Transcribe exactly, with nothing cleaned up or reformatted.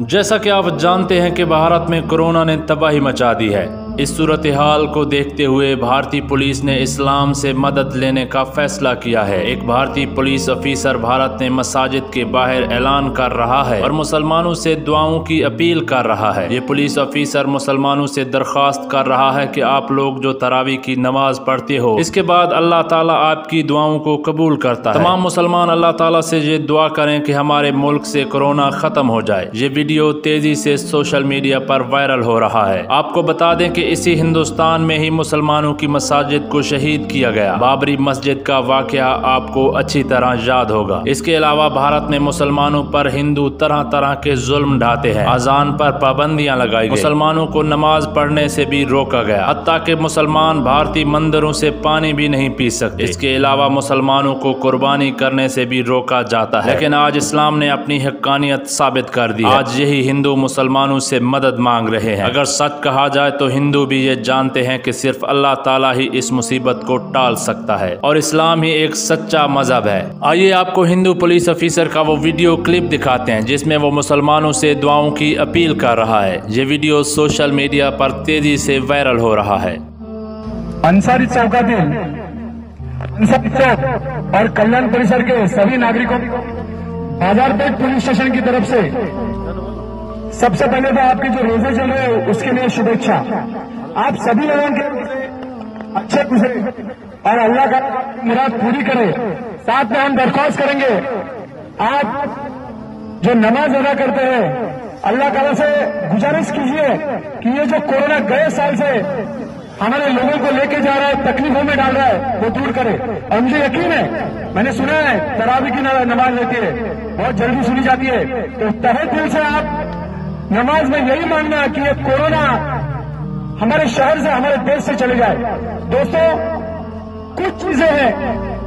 जैसा कि आप जानते हैं कि भारत में कोरोना ने तबाही मचा दी है। इस सूरत हाल को देखते हुए भारतीय पुलिस ने इस्लाम से मदद लेने का फैसला किया है। एक भारतीय पुलिस ऑफिसर भारत में मसाजिद के बाहर ऐलान कर रहा है और मुसलमानों से दुआओं की अपील कर रहा है। ये पुलिस ऑफिसर मुसलमानों से दरख्वास्त कर रहा है कि आप लोग जो तरावी की नमाज पढ़ते हो, इसके बाद अल्लाह ताला आपकी दुआओं को कबूल करता है। तमाम मुसलमान अल्लाह ताला से ये दुआ करें कि हमारे मुल्क से कोरोना खत्म हो जाए। ये वीडियो तेजी से सोशल मीडिया पर वायरल हो रहा है। आपको बता दें कि इसी हिंदुस्तान में ही मुसलमानों की मसाजिद को शहीद किया गया। बाबरी मस्जिद का वाकया आपको अच्छी तरह याद होगा। इसके अलावा भारत में मुसलमानों पर हिंदू तरह तरह के जुल्म ढाते हैं। अजान पर पाबंदियां लगाई गई, मुसलमानों को नमाज पढ़ने से भी रोका गया, हत्ता के मुसलमान भारतीय मंदिरों से पानी भी नहीं पी सकते। इसके अलावा मुसलमानों को कुर्बानी करने से भी रोका जाता है। लेकिन आज इस्लाम ने अपनी हक्कानियत साबित कर दी। आज यही हिंदू मुसलमानों से मदद मांग रहे हैं। अगर सच कहा जाए तो हिंदू भी ये जानते हैं कि सिर्फ अल्लाह ताला ही इस मुसीबत को टाल सकता है और इस्लाम ही एक सच्चा मजहब है। आइए आपको हिंदू पुलिस ऑफिसर का वो वीडियो क्लिप दिखाते हैं जिसमें वो मुसलमानों से दुआओं की अपील कर रहा है। ये वीडियो सोशल मीडिया पर तेजी से वायरल हो रहा है। अंसारी चौकातील अंसारी चौक और कल्याण परिसर के सभी नागरिकों को बाजारपेट पुलिस स्टेशन की तरफ से सबसे पहले तो आपके जो रोजे चल रहे हैं उसके लिए शुभेच्छा। आप सभी लोगों के अच्छे गुजरे और अल्लाह का मुराद पूरी करे। साथ में हम दरख्वास्त करेंगे, आप जो नमाज अदा करते हैं अल्लाह ताला से गुजारिश कीजिए कि ये जो कोरोना गए साल से हमारे लोगों को लेके जा रहा है, तकलीफों में डाल रहा है, वो दूर करे। और मुझे यकीन है, मैंने सुना है तरावी की नमाज होती है, बहुत जल्दी सुनी जाती है, तो तहे दिल से आप नमाज में यही मांगना है कि ये कोरोना हमारे शहर से, हमारे देश से चले जाए। दोस्तों, कुछ चीजें हैं